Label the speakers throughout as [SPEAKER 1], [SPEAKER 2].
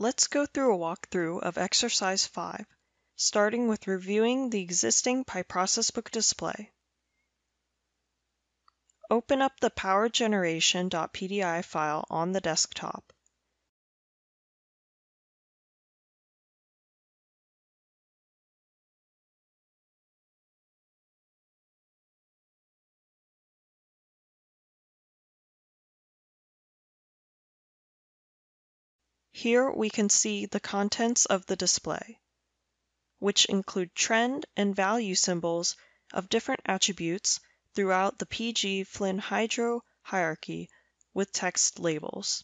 [SPEAKER 1] Let's go through a walkthrough of Exercise 5, starting with reviewing the existing PI ProcessBook display. Open up the powergeneration.pdi file on the desktop. Here we can see the contents of the display, which include trend and value symbols of different attributes throughout the PG Flynn Hydro hierarchy with text labels.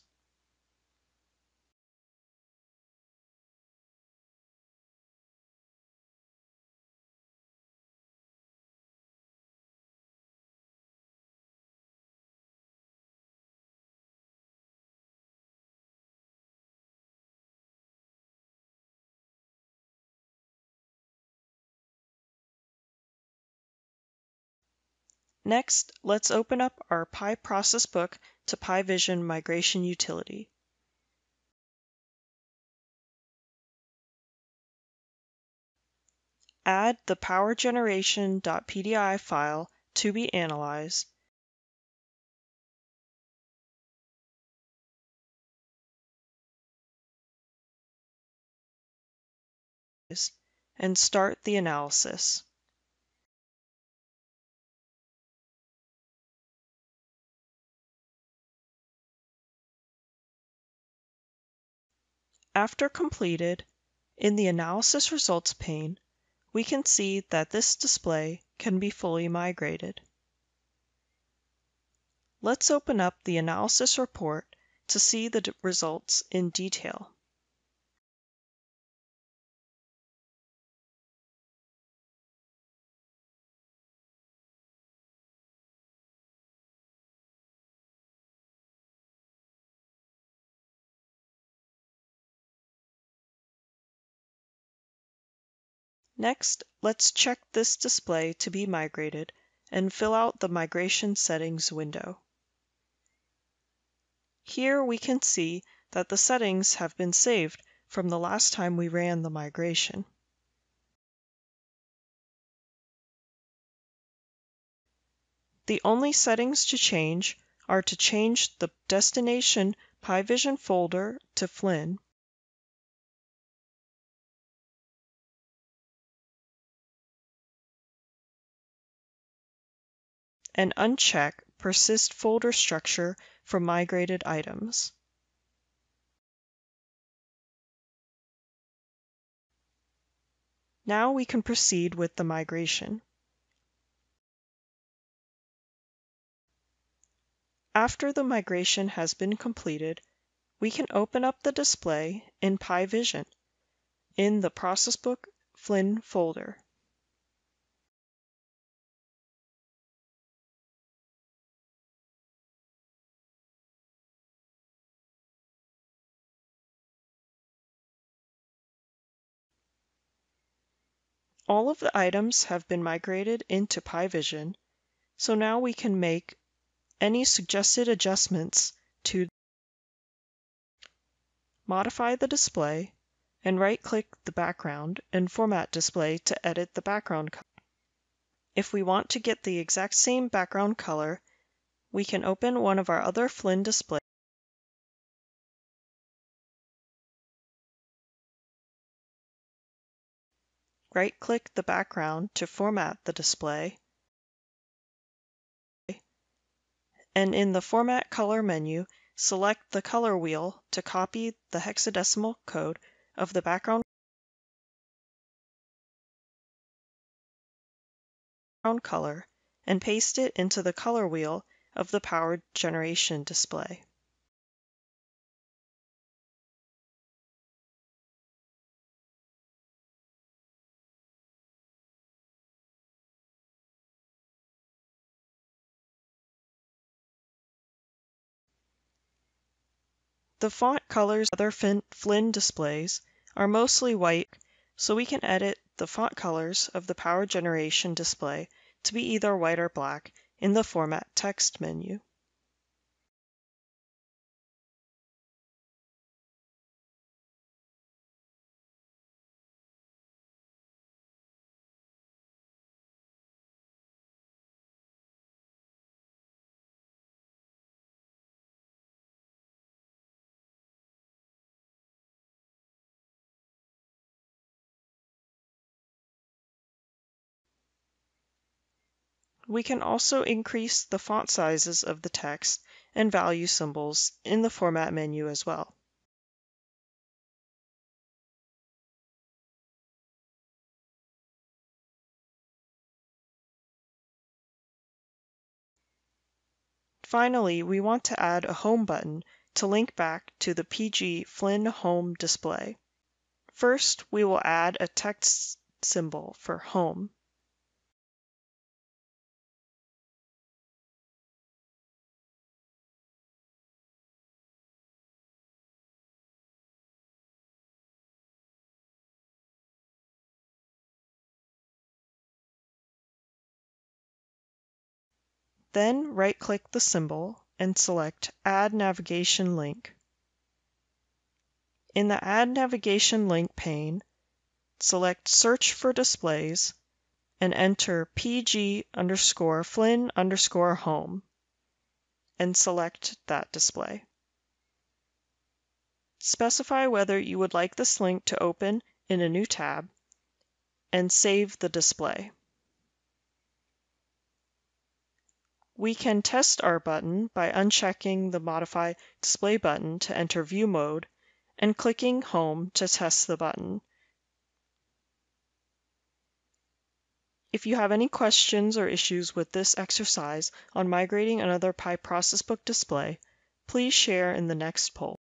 [SPEAKER 1] Next, let's open up our PI ProcessBook to PI Vision migration utility. Add the powergeneration.pdi file to be analyzed and start the analysis. After completed, in the Analysis Results pane, we can see that this display can be fully migrated. Let's open up the analysis report to see the results in detail. Next, let's check this display to be migrated and fill out the Migration Settings window. Here we can see that the settings have been saved from the last time we ran the migration. The only settings to change are to change the destination PI Vision folder to Flynn, and uncheck Persist Folder Structure for migrated items. Now we can proceed with the migration. After the migration has been completed, we can open up the display in PI Vision in the ProcessBook Flynn folder. All of the items have been migrated into PI Vision, so now we can make any suggested adjustments to modify the display and right-click the background and format display to edit the background color. If we want to get the exact same background color, we can open one of our other Flynn displays, right-click the background to format the display, and in the Format Color menu, select the color wheel to copy the hexadecimal code of the background color and paste it into the color wheel of the power generation display. The font colors of other Flynn displays are mostly white, so we can edit the font colors of the power generation display to be either white or black in the Format Text menu. We can also increase the font sizes of the text and value symbols in the Format menu as well. Finally, we want to add a Home button to link back to the PG Flynn Home display. First, we will add a text symbol for Home. Then right-click the symbol and select Add Navigation Link. In the Add Navigation Link pane, select Search for Displays and enter PG_Flynn_Home and select that display. Specify whether you would like this link to open in a new tab and save the display. We can test our button by unchecking the Modify Display button to enter View mode and clicking Home to test the button. If you have any questions or issues with this exercise on migrating another PI ProcessBook display, please share in the next poll.